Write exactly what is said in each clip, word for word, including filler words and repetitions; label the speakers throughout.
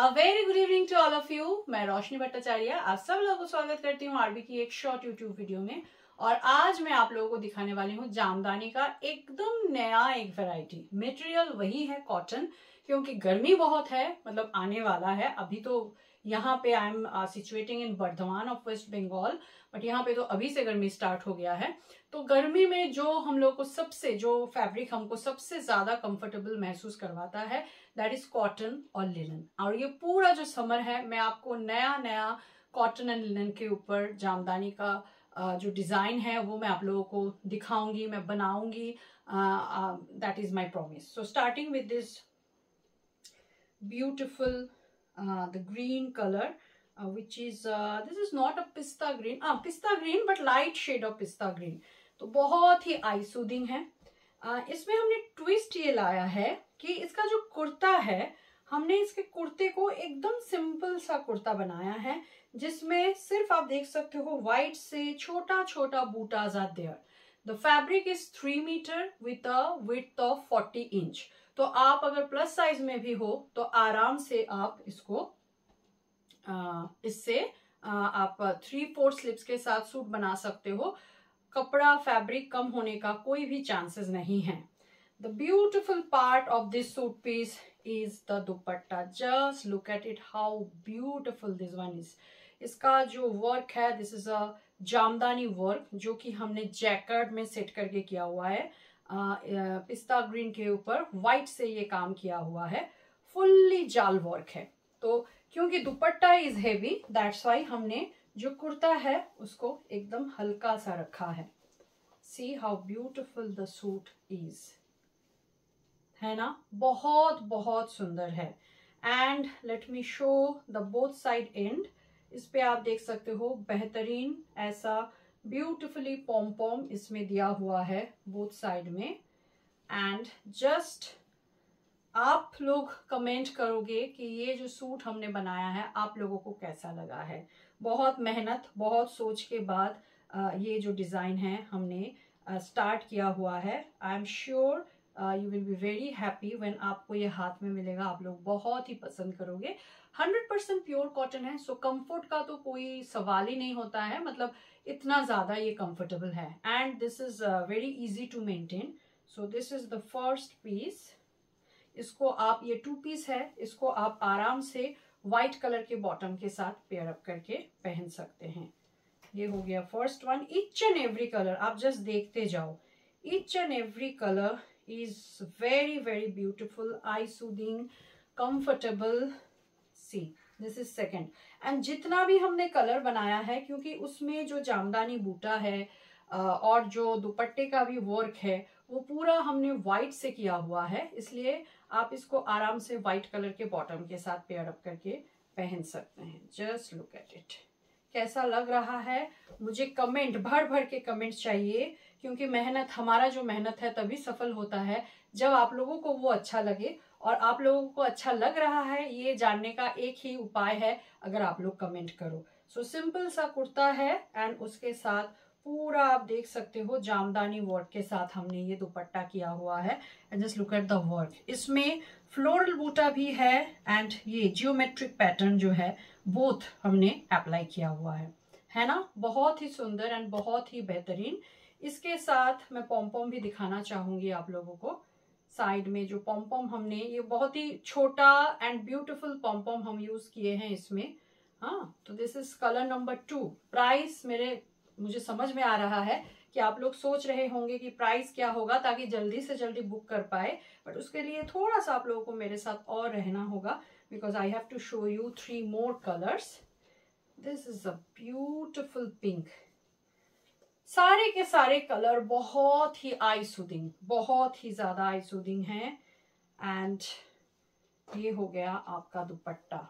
Speaker 1: A very good evening to all of you. मैं रोशनी भट्टाचार्य आप सब लोगों को स्वागत करती हूँ आरबी की एक शॉर्ट यूट्यूब वीडियो में। और आज मैं आप लोगों को दिखाने वाली हूँ जामदानी का एकदम नया एक वैरायटी। मटेरियल वही है कॉटन, क्योंकि गर्मी बहुत है, मतलब आने वाला है। अभी तो यहाँ पे I am situating in Bardhaman of West Bengal, but यहाँ पे तो अभी से गर्मी स्टार्ट हो गया है। तो गर्मी में जो हम लोग को सबसे जो फैब्रिक हमको सबसे ज्यादा कंफर्टेबल महसूस करवाता है दैट इज कॉटन और लिनन। और ये पूरा जो समर है मैं आपको नया नया कॉटन एंड लिनन के ऊपर जामदानी का uh, जो डिजाइन है वो मैं आप लोगों को दिखाऊंगी, मैं बनाऊंगी। That is my promise. So starting with this beautiful uh, the green color uh, which is uh, this is not a pista green, ah pista green but light shade of pista green। तो बहुत ही आई soothing है। uh, इसमें हमने twist ये लाया है कि इसका जो कुर्ता है हमने इसके कुर्ते को एकदम सिंपल सा कुर्ता बनाया है, जिसमें सिर्फ आप देख सकते हो व्हाइट से छोटा छोटा बूटाज are there. The fabric is three metre with a width of forty inch. तो आप अगर प्लस साइज में भी हो तो आराम से आप इसको आ, इससे आ, आप थ्री फोर स्लिप्स के साथ सूट बना सकते हो। कपड़ा फैब्रिक कम होने का कोई भी चांसेस नहीं है। The beautiful part of this suit piece is the dupatta. Just look at it, how beautiful this one is. इसका जो वर्क है this is a Jamdani work, जो कि हमने जैकेट में सेट करके किया हुआ है। पिस्ता uh, ग्रीन के ऊपर व्हाइट से ये काम किया हुआ है, फुल्ली जाल वर्क है। तो क्योंकि dupatta is heavy that's why हमने जो कुर्ता है उसको एकदम हल्का सा रखा है। See how beautiful the suit is, है ना, बहुत बहुत सुंदर है। And let me show the both side end. इस पे आप देख सकते हो बेहतरीन ऐसा ब्यूटिफुली पॉम पॉम इसमें दिया हुआ है बोथ साइड में। एंड जस्ट आप लोग कमेंट करोगे कि ये जो सूट हमने बनाया है आप लोगों को कैसा लगा है। बहुत मेहनत, बहुत सोच के बाद आ, ये जो डिज़ाइन है हमने स्टार्ट किया हुआ है। I am sure you will be very happy when आपको ये हाथ में मिलेगा। आप लोग बहुत ही पसंद करोगे। हंड्रेड परसेंट प्योर कॉटन है, सो कंफर्ट का तो कोई सवाल ही नहीं होता है, मतलब इतना ज़्यादा ये कंफर्टेबल है। And this is very easy to maintain. So this is the first piece. इसको आप, ये टू पीस है, इसको आप आराम से वाइट कलर के बॉटम के साथ पेयर अप करके पहन सकते हैं। ये हो गया first one. Each and every colour आप जस्ट देखते जाओ, each and every colour is very very beautiful, eye soothing, comfortable. See this is second. And जितना भी हमने कलर बनाया है, क्योंकि उसमें जो जामदानी बूटा है और जो दुपट्टे का भी वर्क है वो पूरा हमने व्हाइट से किया हुआ है, इसलिए आप इसको आराम से व्हाइट कलर के बॉटम के साथ पेयर अप करके पहन सकते हैं। जस्ट लुक एट इट, कैसा लग रहा है मुझे कमेंट, भर भर के कमेंट चाहिए, क्योंकि मेहनत, हमारा जो मेहनत है तभी सफल होता है जब आप लोगों को वो अच्छा लगे। और आप लोगों को अच्छा लग रहा है ये जानने का एक ही उपाय है, अगर आप लोग कमेंट करो। सो सिंपल सा कुर्ता है एंड उसके साथ पूरा आप देख सकते हो जामदानी वर्क के साथ हमने ये दुपट्टा किया हुआ है। And just look at the work, इसमें फ्लोरल बूटा भी है एंड ये जियोमेट्रिक पैटर्न जो है बोथ हमने अप्लाई किया हुआ है, है ना। बहुत ही सुंदर एंड बहुत ही बेहतरीन। इसके साथ मैं पॉम-पॉम भी दिखाना चाहूंगी आप लोगों को। साइड में जो पॉम-पॉम हमने, ये बहुत ही छोटा एंड ब्यूटीफुल पॉम-पॉम हम यूज किए हैं इसमें। हाँ, तो this is colour number two. Price मेरे मुझे समझ में आ रहा है कि आप लोग सोच रहे होंगे कि प्राइस क्या होगा, ताकि जल्दी से जल्दी बुक कर पाए, बट उसके लिए थोड़ा सा आप लोगों को मेरे साथ और रहना होगा, because I have to show you three more colours. This is a beautiful pink. सारे के सारे कलर बहुत ही आई सूदिंग, बहुत ही ज्यादा आई सूदिंग है। एंड ये हो गया आपका dupatta.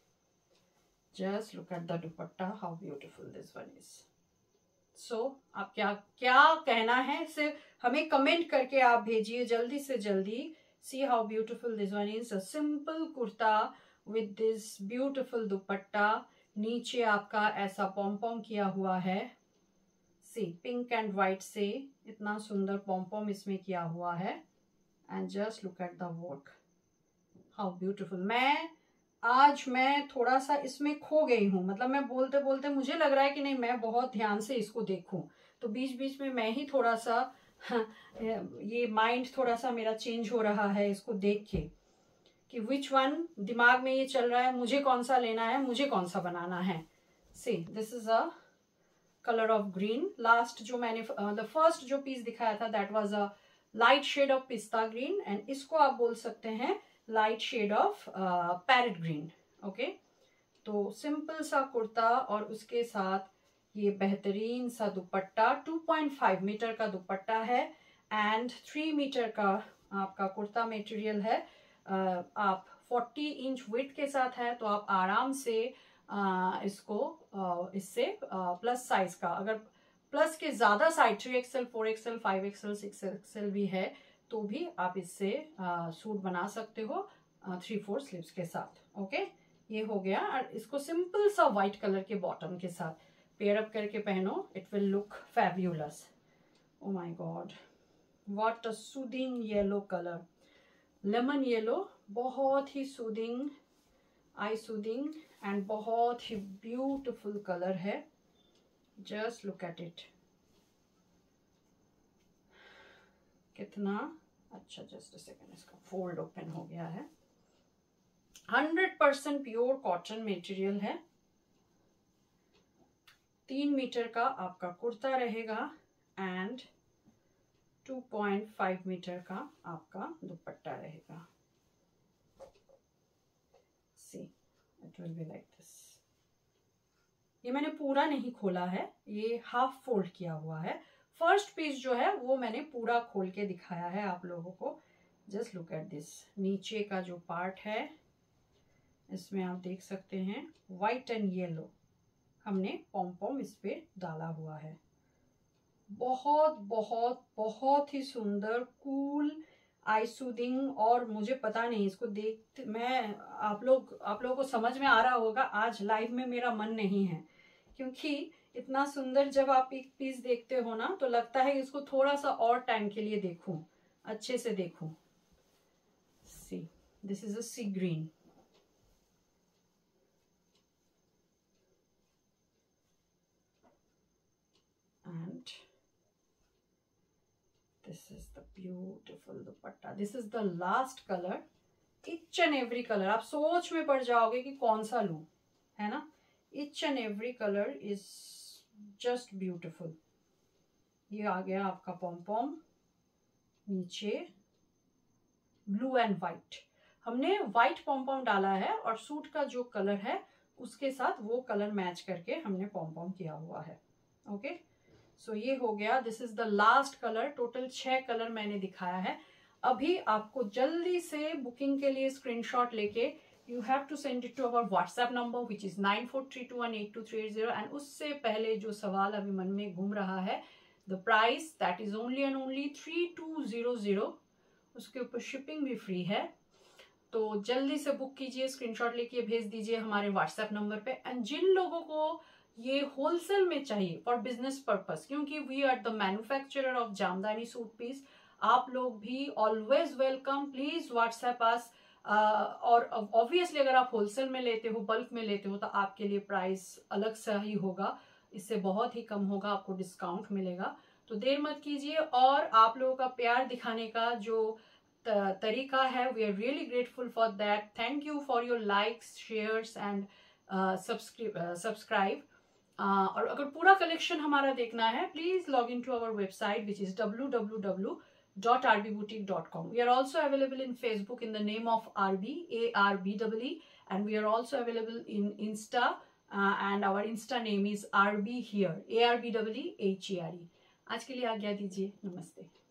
Speaker 1: Just look at the dupatta, how beautiful this one is. So so, आप क्या क्या कहना है सिर्फ हमें कमेंट करके आप भेजिए जल्दी से जल्दी। See how beautiful this one is. A simple kurta with this beautiful dupatta. नीचे आपका ऐसा पॉम पॉम किया हुआ है, सी पिंक एंड व्हाइट से इतना सुंदर पॉम पॉम इसमें किया हुआ है। And just look at the work, how beautiful. मैं आज आज मैं थोड़ा सा इसमें खो गई हूँ, मतलब मैं बोलते बोलते मुझे लग रहा है कि नहीं मैं बहुत ध्यान से इसको देखूं, तो बीच बीच में मैं ही थोड़ा सा हाँ, ये माइंड थोड़ा सा मेरा चेंज हो रहा है इसको देख के कि विच वन दिमाग में ये चल रहा है, मुझे कौन सा लेना है, मुझे कौन सा बनाना है। See this is a colour of green. Last जो मैंने द फर्स्ट जो पीस दिखाया था that was a light shade of pista green, and इसको आप बोल सकते हैं light shade of parrot green. Okay, तो सिंपल सा कुर्ता और उसके साथ ये बेहतरीन सा dupatta, two point five metre का दुपट्टा है एंड थ्री मीटर का आपका कुर्ता मटेरियल है। uh, आप फोर्टी इंच विड्थ के साथ है तो आप आराम से uh, इसको uh, इससे प्लस uh, साइज का, अगर प्लस के ज्यादा size three XL four XL five XL six XL भी है तो भी आप इससे सूट बना सकते हो थ्री फोर स्लीव्स के साथ। ओके, ये हो गया। और इसको सिंपल सा व्हाइट कलर के बॉटम के साथ पेयर अप करके पहनो, it will look fabulous. Oh my god, what a soothing yellow colour, lemon yellow, बहुत ही सूदिंग, आई सूदिंग एंड बहुत ही ब्यूटिफुल कलर है। जस्ट लुक एट इट, कितना अच्छा। जस्ट अ सेकंड, इसका फोल्ड ओपन हो गया है। Hundred percent pure cotton material है। तीन मीटर का आपका कुर्ता रहेगा and two point five metre का आपका दुपट्टा रहेगा। See it will be like this. ये मैंने पूरा नहीं खोला है, ये हाफ फोल्ड किया हुआ है। फर्स्ट पीस जो है वो मैंने पूरा खोल के दिखाया है आप लोगों को। जस्ट लुक एट दिस, नीचे का जो पार्ट है इसमें आप देख सकते हैं व्हाइट एंड येलो हमने पॉम पॉम इस पे डाला हुआ है। बहुत बहुत बहुत ही सुंदर, कूल, आई सूदिंग। और मुझे पता नहीं इसको देख मैं आप लोग आप लोगों को समझ में आ रहा होगा, आज लाइव में मेरा मन नहीं है क्योंकि इतना सुंदर जब आप एक पीस देखते हो ना तो लगता है इसको थोड़ा सा और टाइम के लिए देखूं, अच्छे से देखूं। See this is a sea green, and this is the beautiful dupatta. This is the last color. each and every color आप सोच में पड़ जाओगे कि कौन सा लूं, है ना। each and every color is just beautiful. ये आ गया आपका पॉम पॉम, नीचे ब्लू एंड व्हाइट, हमने व्हाइट पॉम पॉम डाला है और सूट का जो कलर है उसके साथ वो कलर मैच करके हमने पॉम पॉम किया हुआ है। Okay okay? सो so, ये हो गया। This is the last colour. Total छह कलर मैंने दिखाया है। अभी आपको जल्दी से बुकिंग के लिए स्क्रीनशॉट लेके you have to send it to our WhatsApp number which is nine four three two one eight two three eight zero. And उससे पहले जो सवाल अभी मन में घूम रहा है, the price that is only and only three two zero zero, उसके ऊपर शिपिंग भी फ्री है। तो जल्दी से बुक कीजिए, स्क्रीनशॉट लेके भेज दीजिए हमारे व्हाट्सएप नंबर पे। एंड जिन लोगों को ये होलसेल में चाहिए फॉर बिजनेस पर्पस, क्योंकि we are the manufacturer of Jamdani suit piece, आप लोग भी always welcome. Please WhatsApp us. और ऑब्वियसली अगर आप होलसेल में लेते हो, बल्क में लेते हो, तो आपके लिए प्राइस अलग सा ही होगा, इससे बहुत ही कम होगा, आपको डिस्काउंट मिलेगा। तो देर मत कीजिए। और आप लोगों का प्यार दिखाने का जो तरीका है, we are really grateful for that. Thank you for your likes, shares and subscribe. Uh, और अगर पूरा कलेक्शन हमारा देखना है, please log in to our website which is W W W dot R B boutique dot com. We are also available in Facebook in the name of R B, A R B E E, and we are also available in Insta, uh, and our Insta name is R B here, A R B E E H E R E. आज के लिए आज्ञा दीजिए, नमस्ते.